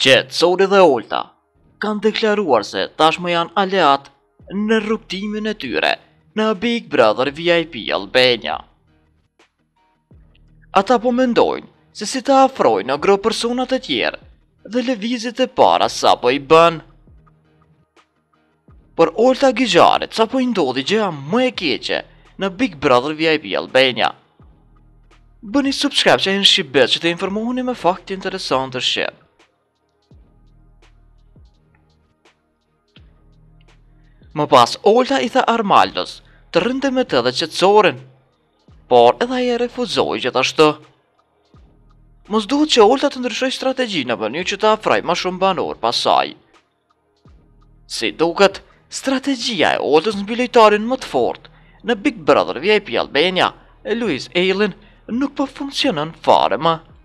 Qetësori dhe Olta kanë deklaruar se tashmë janë aleat në rrugtimin e tyre në Big Brother VIP Albania. Ata po mendojnë se si të afrojnë në gro personat e tjerë dhe lëvizjet e para sa po i bën. Por Olta Gjerarit sa po i ndodhi gjëja më e keqe në Big Brother VIP Albania. Bëni subscribe që e në SHQIPBIZ që të informohuni me fakte interesante shqip. Më pas, Olta i tha Armaldos të rrinte me të dhe qetësorin, por edhe ai e refuzoi gjithashtu. Mos duhet që Olta të ndryshoj strategji në mënyrë që të afroj më shumë banor pas saj. Si duket, strategjia e Oltës mbi lojtarin më të fortë në Big Brother VIP Albania, Luizin, nuk po funksionon fare më.